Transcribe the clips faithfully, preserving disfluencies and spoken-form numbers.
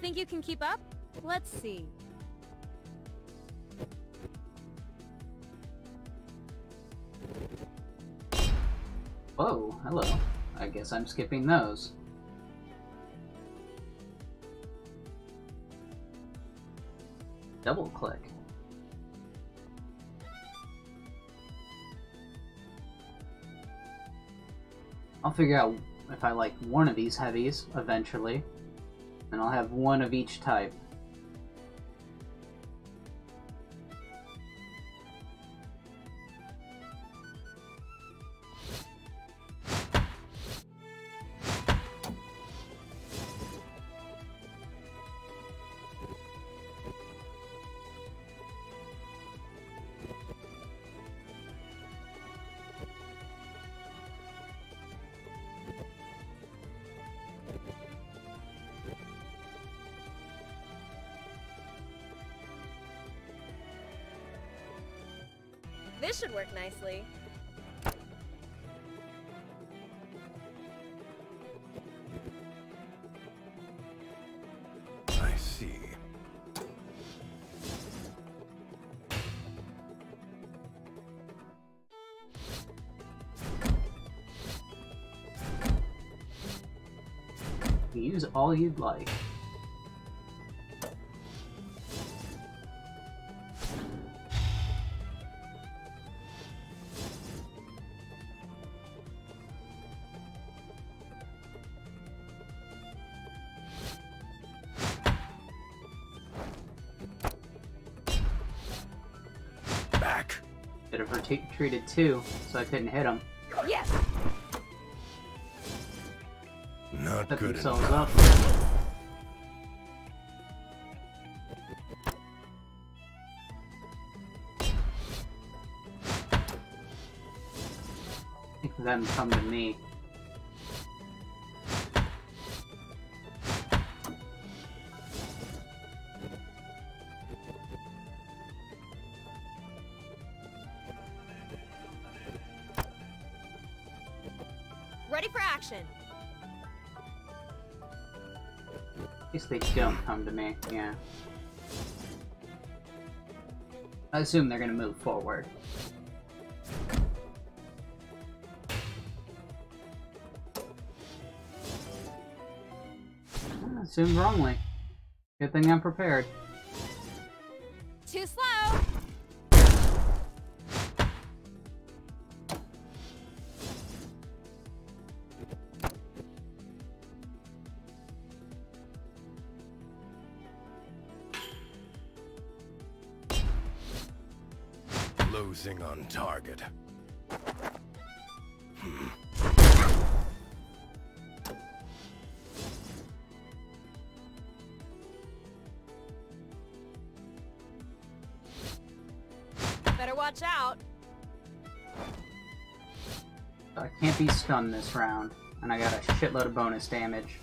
Think you can keep up? Let's see. Whoa, hello. I guess I'm skipping those. Double click. I'll figure out if I like one of these heavies eventually, and I'll have one of each type. This should work nicely. I see. Use all you'd like. Back. Should have retreated too, so I couldn't hit them. Yes. Not Set good themselves enough. up. I think them come to me. Ready for action. At least they don't come to me, yeah. I assume they're gonna move forward. I assumed wrongly. Good thing I'm prepared. Too slow. Losing on target. Hmm. Better watch out. So I can't be stunned this round, and I got a shitload of bonus damage.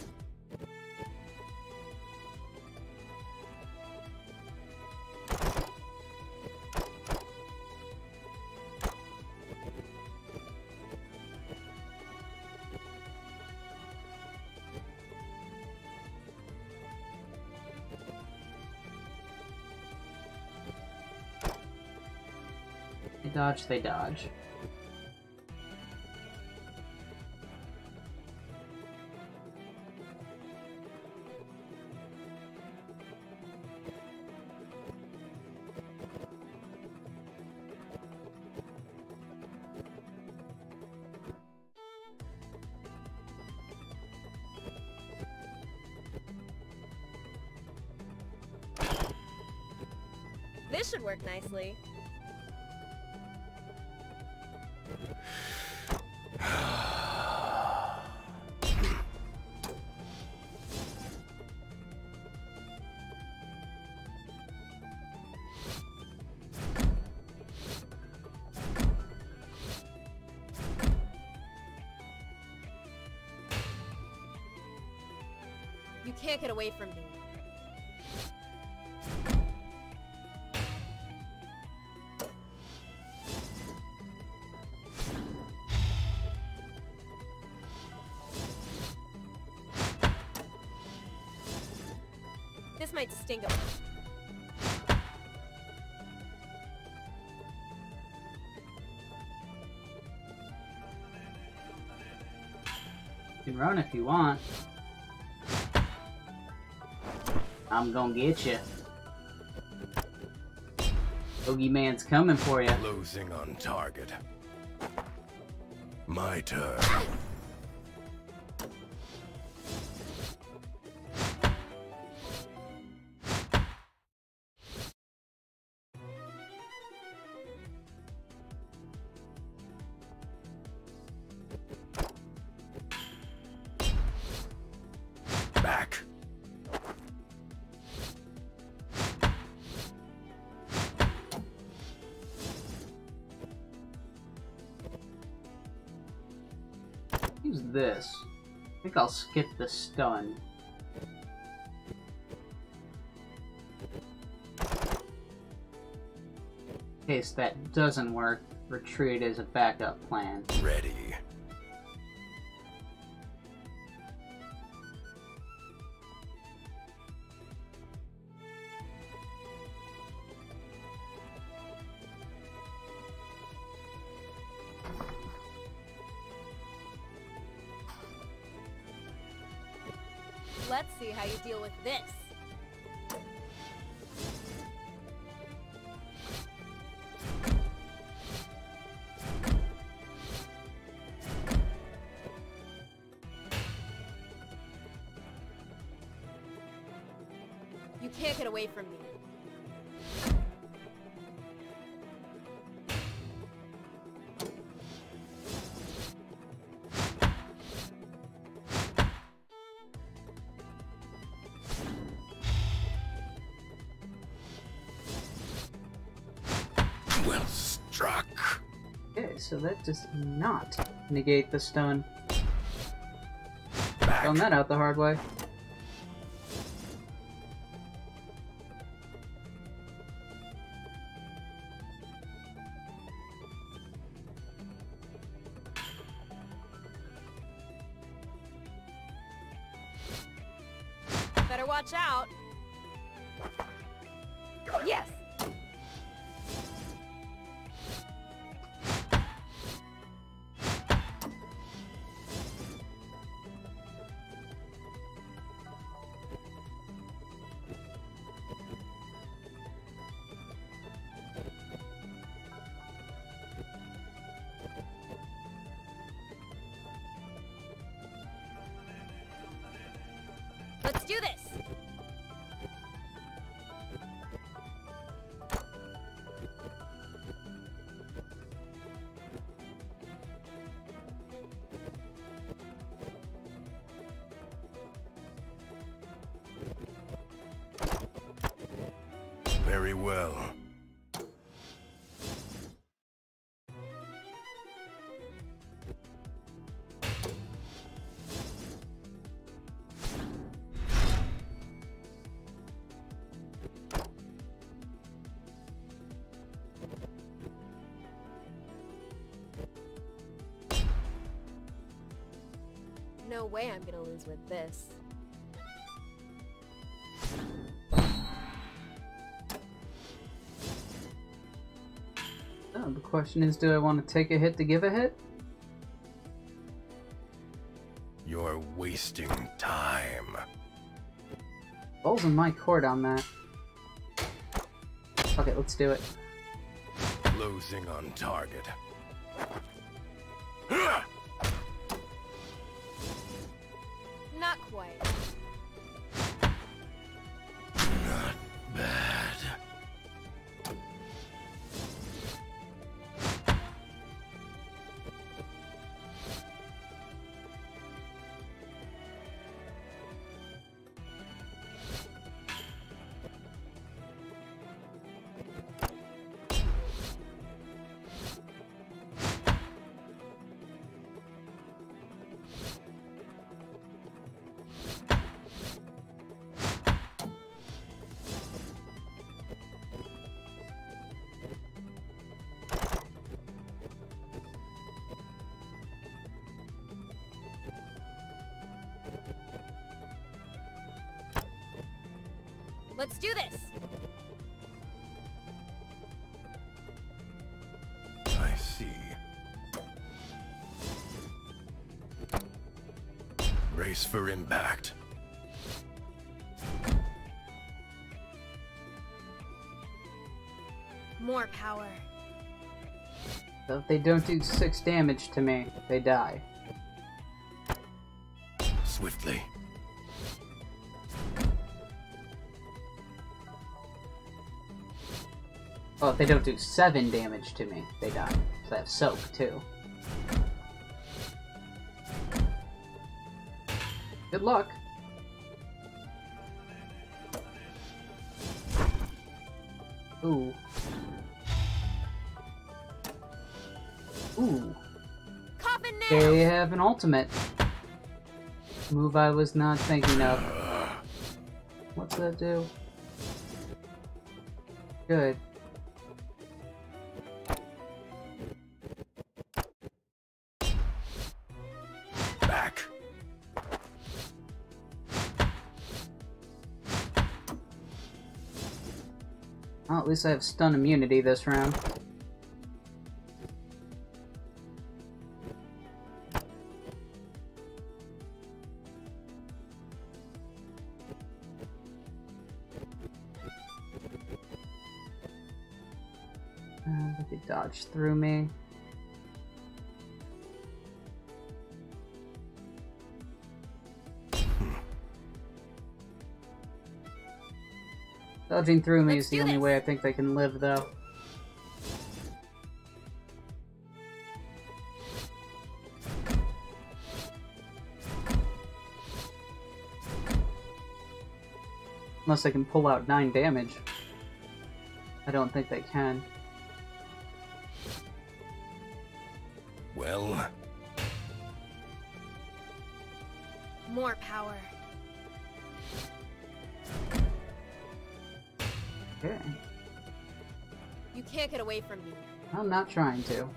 They dodge, they dodge. This should work nicely. You can't get away from me. This might sting a bit. You can run if you want. I'm gonna get you. Boogeyman's coming for you. Losing on target. My turn. Back. Use this. I think I'll skip the stun. In case that doesn't work, retreat is a backup plan. Ready. Let's see how you deal with this. You can't get away from me. Well struck. Okay, so that does not negate the stun. Back. Found that out the hard way. Better watch out. Yes! Let's do this! Very well. No way I'm gonna lose with this. Oh, the question is, do I want to take a hit to give a hit? You're wasting time. Ball's in my court on that. Okay, let's do it. Losing on target. Not quite. Not bad. Let's do this! I see. Brace for impact. More power. So if they don't do six damage to me, they die. Swiftly. Oh, if they don't do seven damage to me, they die. So I have soak too. Good luck. Ooh. Ooh. Coffin nail! They have an ultimate. Move I was not thinking of. What's that do? Good. Back. Well, at least I have stun immunity this round. Uh, but they dodged through me. Dodging through me Let's is the do only this. way I think they can live, though. Unless they can pull out nine damage. I don't think they can. Well, More power. Okay. You can't get away from me. I'm not trying to.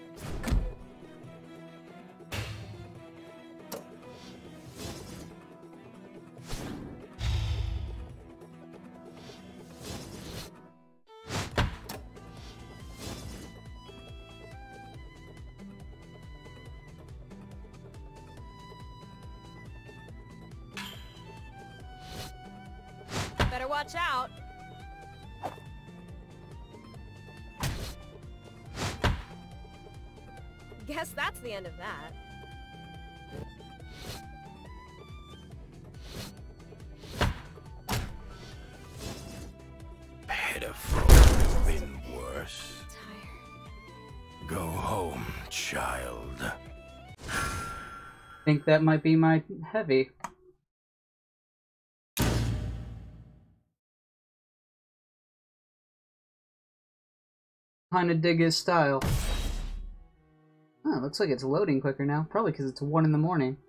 Better watch out. Guess that's the end of that. pitiful. It's been worse. Tired. Go home, child. Think that might be my heavy. Kinda dig his style. Oh, looks like it's loading quicker now. Probably because it's one in the morning.